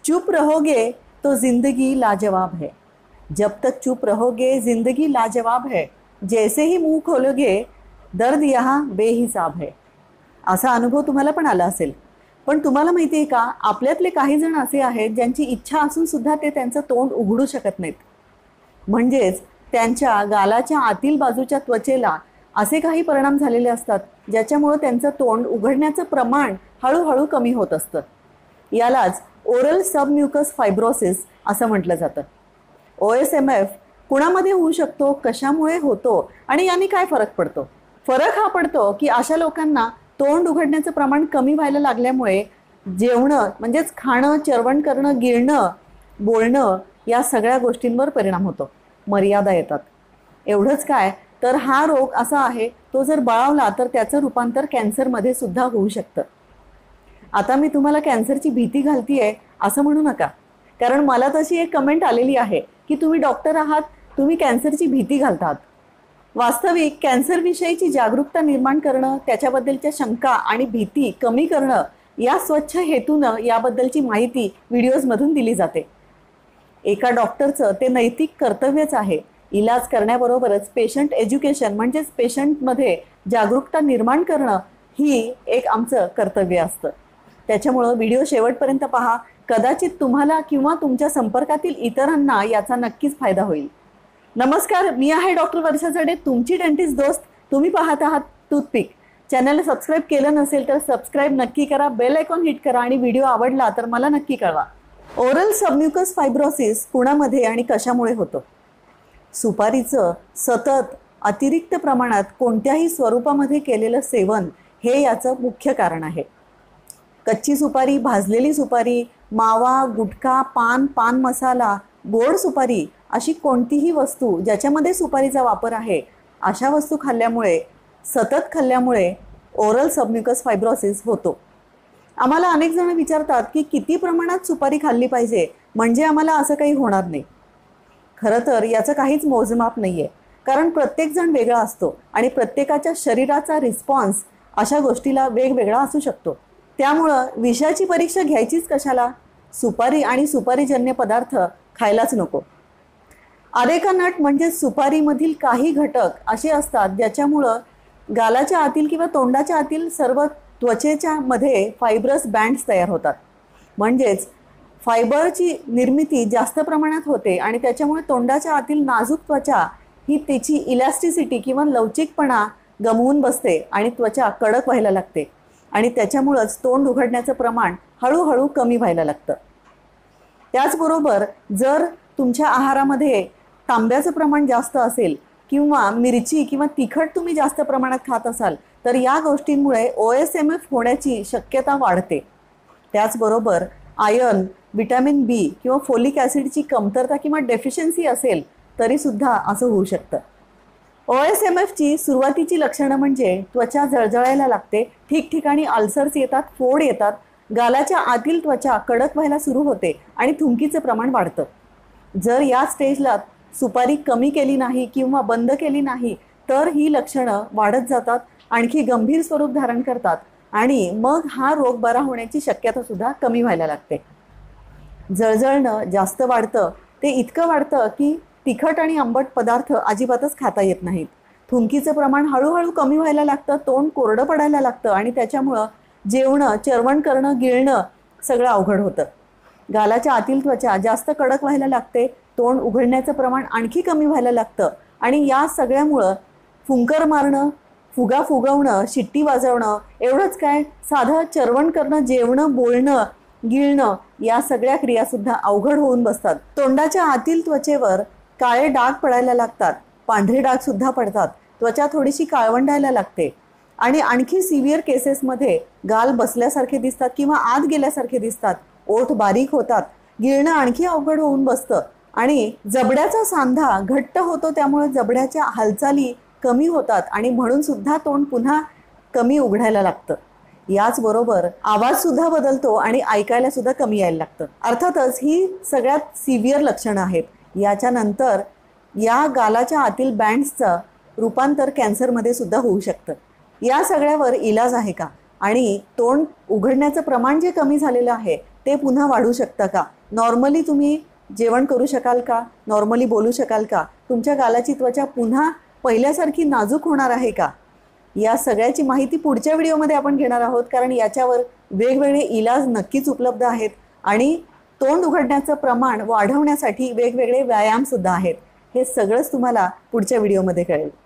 चुप रहोगे तो जिंदगी लाजवाब है, जब तक चुप रहोगे जिंदगी लाजवाब है, जैसे ही मुंह खोलोगे दर्द यहाँ बेहिसाब है. असा अनुभव तुम्हाला पण आला असेल. पण तुम्हाला माहिती आहे का, आपल्यातले काही जण असे आहेत ज्यांची इच्छा असून सुद्धा ते त्यांचं तोंड उघडू शकत नाहीत. म्हणजेच त्यांच्या गालाच्या आतील बाजूच्या त्वचेला असे काही परिणाम झालेले असतात ज्याच्यामुळे त्यांचं तोंड उघडण्याचं प्रमाण हळूहळू कमी होत असतं. यालाच ओरल सबम्युकस फायब्रोसिस असं म्हटलं जातं. OSMF कुणामध्ये होऊ शकतो, कशामुळे होतो आणि याने काय फरक पडतो? फरक हा पडतो की अशा लोकांना तोंड उघडण्याचं प्रमाण कमी व्हायला लागल्यामुळे जेवणं म्हणजेच खाणं, चर्वण करणं, गिळणं, बोलणं या सगळ्या गोष्टींवर परिणाम होतो, मर्यादा येतात. एवढंच काय तर हा रोग असा आहे तो जर बळावला तर त्याचं रूपांतर कॅन्सरमध्ये सुद्धा होऊ शकतं. आता मी तुम्हाला कॅन्सरची भीती घालतीये असं म्हणू नका, कारण मला तशी एक कमेंट आलेली आहे की तुम्ही डॉक्टर आहात, तुम्ही कॅन्सरची भीती घालतात. वास्तविक कॅन्सरविषयीची जागरूकता निर्माण करणं, त्याच्याबद्दलच्या शंका आणि भीती कमी करणं या स्वच्छ हेतूनं याबद्दलची माहिती व्हिडिओजमधून दिली जाते. एका डॉक्टरचं ते नैतिक कर्तव्यच आहे. इलाज करण्याबरोबरच पेशंट एज्युकेशन म्हणजेच पेशंटमध्ये जागरूकता निर्माण करणं ही एक आमचं कर्तव्य असतं. त्याच्यामुळं व्हिडिओ शेवटपर्यंत पहा. कदाचित तुम्हाला किंवा तुमच्या संपर्कातील इतरांना याचा नक्कीच फायदा होईल. नमस्कार, मी आहे डॉक्टर वर्षा जडे, तुमची डेंटिस्ट दोस्त. तुम्ही पाहत आहात टूथपिक. चॅनलला सबस्क्राईब केलं नसेल तर सबस्क्राईब नक्की करा, बेल आयकॉन हिट करा आणि व्हिडिओ आवडला तर मला नक्की कळवा. ओरल सबम्युकस फायब्रोसिस कुणामध्ये आणि कशामुळे होतं? सुपारीचं सतत अतिरिक्त प्रमाणात कोणत्याही स्वरूपामध्ये केलेलं सेवन हे याचं मुख्य कारण आहे. कच्ची सुपारी, भाजलेली सुपारी, मावा, गुटखा, पान मसाला, गोड सुपारी अशी कोणतीही वस्तू ज्याच्यामध्ये सुपारीचा वापर आहे अशा वस्तू खाल्ल्यामुळे, सतत खाल्ल्यामुळे ओरल सबम्युकस फायब्रोसिस होतो. आम्हाला अनेक जण विचारतात की किती प्रमाणात सुपारी खाल्ली पाहिजे म्हणजे आम्हाला असं काही होणार नाही. खरं तर याचं काहीच मोजमाप नाही आहे, कारण प्रत्येकजण वेगळा असतो आणि प्रत्येकाच्या शरीराचा रिस्पॉन्स अशा गोष्टीला वेगवेगळा असू शकतो. त्यामुळं विषाची परीक्षा घ्यायचीच कशाला? सुपारी आणि सुपारीजन्य पदार्थ खायलाच नको. अरेका नट म्हणजे सुपारीमधील काही घटक असे असतात ज्याच्यामुळं गालाच्या आतील किंवा तोंडाच्या आतील सर्व त्वचेच्या मध्ये फायब्रस बँड्स तयार होतात. म्हणजेच फायबरची निर्मिती जास्त प्रमाणात होते आणि त्याच्यामुळे तोंडाच्या आतील नाजूक त्वचा ही त्याची इलॅस्टिसिटी किंवा लवचिकपणा गमवून बसते आणि त्वचा कडक व्हायला लागते आणि त्याच्यामुळंच तोंड उघडण्याचं प्रमाण हळूहळू कमी व्हायला लागतं. त्याचबरोबर जर तुमच्या आहारामध्ये तांब्याचं प्रमाण जास्त असेल किंवा मिरची किंवा तिखट तुम्ही जास्त प्रमाणात खात असाल तर या गोष्टींमुळे OSMF होण्याची शक्यता वाढते. त्याचबरोबर आयर्न, व्हिटॅमिन B किंवा फोलिक ॲसिडची कमतरता किंवा डेफिशियन्सी असेल तरीसुद्धा असं होऊ शकतं. OSMFची सुरुवातीची लक्षणं म्हणजे त्वचा जळजळायला लागते, ठिकठिकाणी अल्सर्स येतात, फोड येतात, गालाच्या आतील त्वचा कडक व्हायला सुरू होते आणि थुंकीचं प्रमाण वाढतं. जर या स्टेजला सुपारी कमी केली नाही किंवा बंद केली नाही तर ही लक्षणं वाढत जातात, आणखी गंभीर स्वरूप धारण करतात आणि मग हा रोग बरा होण्याची शक्यता सुद्धा कमी व्हायला लागते. जळजळणं जास्त वाढतं, ते इतकं वाढतं की तिखट आणि आंबट पदार्थ अजिबातच खाता येत नाहीत. थुंकीचं प्रमाण हळूहळू कमी व्हायला लागतं, तोंड कोरडं पडायला लागतं आणि त्याच्यामुळं जेवणं, चर्वण करणं, गिळणं सगळं अवघड होतं. गालाच्या आतील त्वचा जास्त कडक व्हायला लागते, तोंड उघडण्याचं प्रमाण आणखी कमी व्हायला लागतं आणि या सगळ्यामुळं फुंकर मारणं, फुगा फुगवणं, शिट्टी वाजवणं, एवढंच काय साधं चर्वण करणं, जेवणं, बोलणं, गिळणं या सगळ्या क्रियासुद्धा अवघड होऊन बसतात. तोंडाच्या आतील त्वचेवर काळे डाग पडायला लागतात, पांढरे डागसुद्धा पडतात, त्वचा थोडीशी काळवंडायला लागते आणि आणखी सिव्हिअर केसेसमध्ये गाल बसल्यासारखे दिसतात किंवा आत गेल्यासारखे दिसतात, ओठ बारीक होतात, गिळणं आणखी अवघड होऊन बसतं आणि जबड्याचा सांधा घट्ट होतो, त्यामुळे जबड्याच्या हालचाली कमी होतात आणि म्हणून सुद्धा तोंड पुन्हा कमी उघडायला लागतं. याचबरोबर आवाजसुद्धा बदलतो आणि ऐकायला सुद्धा कमी यायला लागतं. अर्थातच ही सगळ्यात सिव्हिअर लक्षणं आहेत. याच्यानंतर या गालाच्या आतील बँड्सचं रूपांतर कॅन्सरमध्ये सुद्धा होऊ शकतं. या सगळ्यावर इलाज आहे का? आणि तोंड उघडण्याचं प्रमाण जे कमी झालेलं आहे ते पुन्हा वाढू शकतं का? नॉर्मली तुम्ही जेवण करू शकाल का? नॉर्मली बोलू शकाल का? तुमच्या गालाची त्वचा पुन्हा पहिल्यासारखी नाजूक होणार आहे का? या सगळ्याची माहिती पुढच्या व्हिडिओमध्ये आपण घेणार आहोत, कारण याच्यावर वेगवेगळे इलाज नक्कीच उपलब्ध आहेत आणि तोंड उघडण्याचं प्रमाण वाढवण्यासाठी वेगवेगळे व्यायामसुद्धा आहेत. हे सगळंच तुम्हाला पुढच्या व्हिडिओमध्ये कळेल.